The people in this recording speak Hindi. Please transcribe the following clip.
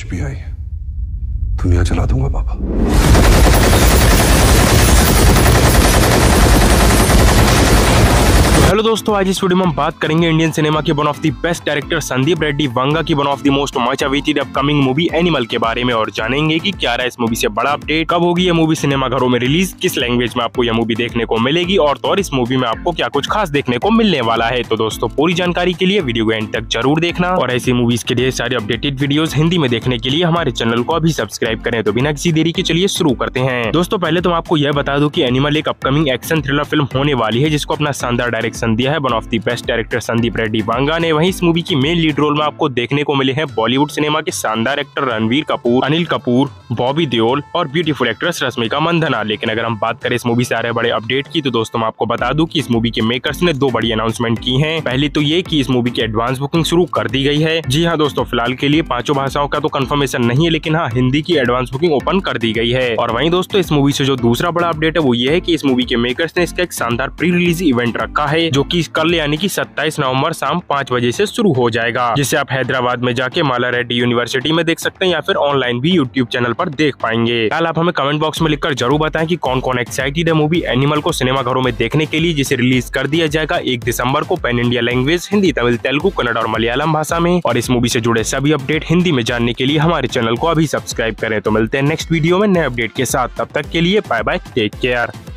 कुछ भी आई दुनिया चला दूंगा पापा। हेलो दोस्तों, आज इस वीडियो में हम बात करेंगे इंडियन सिनेमा के one of the best director Sandeep Reddy Vanga की one of the most much awaited upcoming movie Animal के बारे में और जानेंगे कि क्या रहा इस मूवी से बड़ा अपडेट, कब होगी यह मूवी सिनेमा घरों में रिलीज, किस लैंग्वेज में आपको यह मूवी देखने को मिलेगी और तो और इस मूवी में आपको क्या कुछ खास देखने को मिलने वाला है। तो दोस्तों पूरी जानकारी के लिए वीडियो को एंड तक जरूर देखना और ऐसी मूवीज के ढेर सारे अपडेटेड वीडियोस हिंदी में देखने के लिए हमारे चैनल को अभी सब्सक्राइब करें। तो बिना किसी देरी के चलिए शुरू करते हैं। दोस्तों पहले तो मैं आपको यह बता दूं कि एनिमल एक अपकमिंग एक्शन थ्रिलर फिल्म होने वाली है जिसको अपना शानदार डायरेक्शन दिया है one of the best director Sandeep Reddy Vanga ने। वहीं इस मूवी की मेन लीड रोल में आपको देखने को मिले हैं बॉलीवुड सिनेमा के शानदार एक्टर रणवीर कपूर, अनिल कपूर, बॉबी देओल और ब्यूटीफुल एक्ट्रेस रश्मिका मंदाना। लेकिन अगर हम बात करें इस मूवी से आ रहे बड़े अपडेट की तो दोस्तों मैं आपको बता दूं कि इस मूवी के मेकर्स ने दो बड़ी अनाउंसमेंट की हैं। पहली तो ये कि इस मूवी की एडवांस बुकिंग शुरू कर दी गई है। जी हाँ दोस्तों, फिलहाल के लिए 5 भाषाओं का तो कंफर्मेशन नहीं है, लेकिन हाँ हिंदी की एडवांस बुकिंग ओपन कर दी गई है। और वहीं दोस्तों इस मूवी से जो दूसरा बड़ा अपडेट है वो ये है कि इस मूवी के मेकर्स ने इसका एक शानदार प्री रिलीज इवेंट रखा है जो कि कल यानी कि 27 नवंबर शाम 5 बजे से शुरू हो जाएगा, जिसे आप हैदराबाद में जाके माला रेड्डी यूनिवर्सिटी में देख सकते हैं या फिर ऑनलाइन भी यूट्यूब चैनल पर देख पाएंगे। कल आप हमें कमेंट बॉक्स में लिखकर जरूर बताएं कि कौन कौन एक्साइटेड है मूवी एनिमल को सिनेमा घरों में देखने के लिए, जिसे रिलीज कर दिया जाएगा 1 दिसंबर को pan India language Hindi, Tamil, Telugu, Kannada और मलयालम भाषा में। और इस मूवी से जुड़े सभी अपडेट हिंदी में जानने के लिए हमारे चैनल को अभी सब्सक्राइब करें। तो मिलते हैं नेक्स्ट वीडियो में नए अपडेट के साथ, तब तक के लिए बाय बाय, टेक केयर।